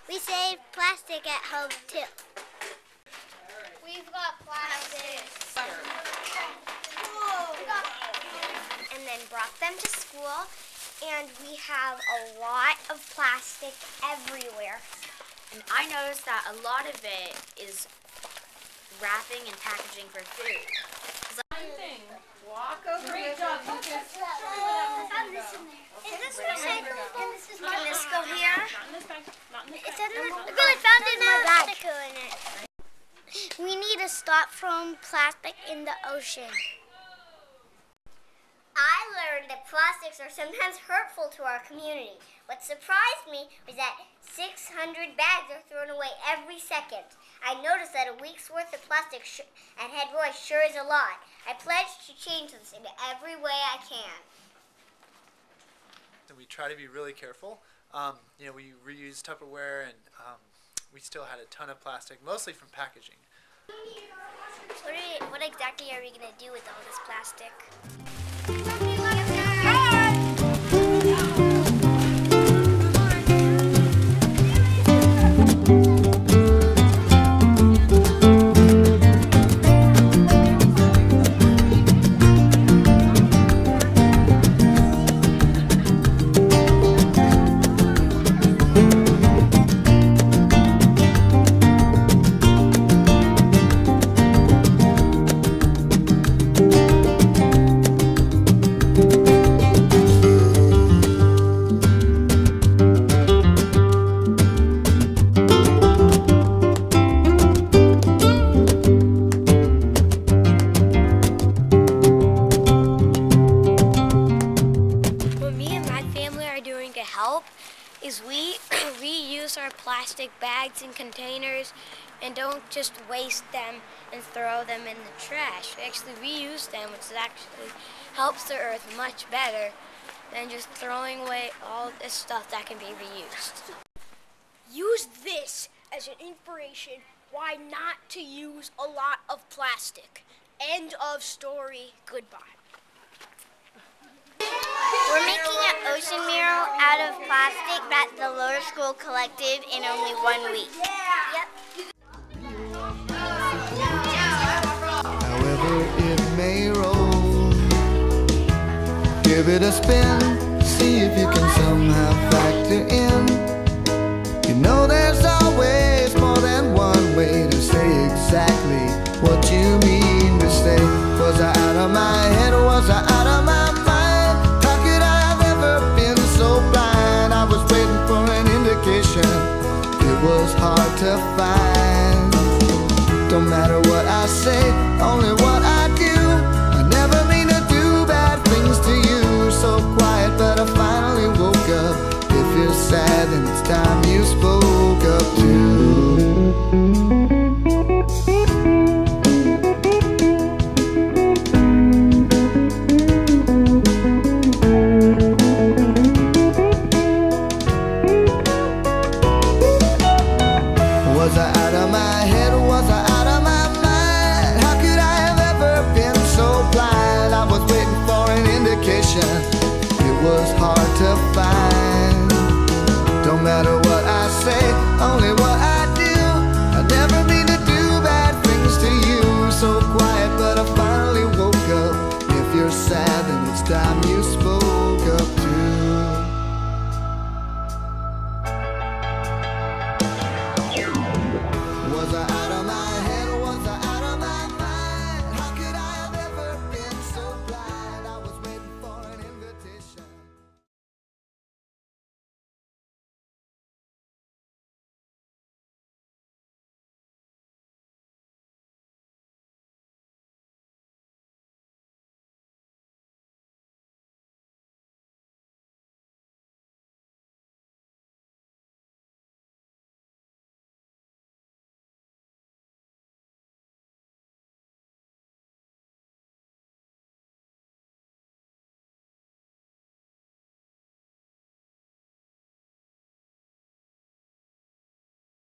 We save plastic at home too. We've got plastic. And then brought them to school, and we have a lot of plastic everywhere. And I noticed that a lot of it is wrapping and packaging for food. Walk over. Great job. I found this in there. Is this recycled? And this is mine. Let's go here. Not in this bag. Not in this bag. It's in the, look, I found it in my bag. In it. We need to stop throwing plastic in the ocean. I learned that plastics are sometimes hurtful to our community. What surprised me was that 600 bags are thrown away every second. I noticed that a week's worth of plastic at Head-Royce sure is a lot. I pledge to change this in every way I can. And we try to be really careful. We reuse Tupperware, and we still had a ton of plastic, mostly from packaging. What exactly are we going to do with all this plastic? Is we reuse our plastic bags and containers and don't just waste them and throw them in the trash. We actually reuse them, which actually helps the earth much better than just throwing away all this stuff that can be reused. Use this as an inspiration why not to use a lot of plastic. End of story. Goodbye. We're making an ocean mural out of plastic that the lower school collected in only 1 week. Yep. However it may roll, give it a spin, see if you can somehow factor in. You know there's always more than one way to say exactly what you mean to say. Was I out of my head or was I out of my mind? It was hard to find. Don't matter what I say, only what I do. I never mean to do bad things to you. So quiet, but I finally woke up. If you're sad, then it's time you spoke up too. Was I out of my head or was I out of my mind? How could I have ever been so blind? I was waiting for an indication. It was hard to find.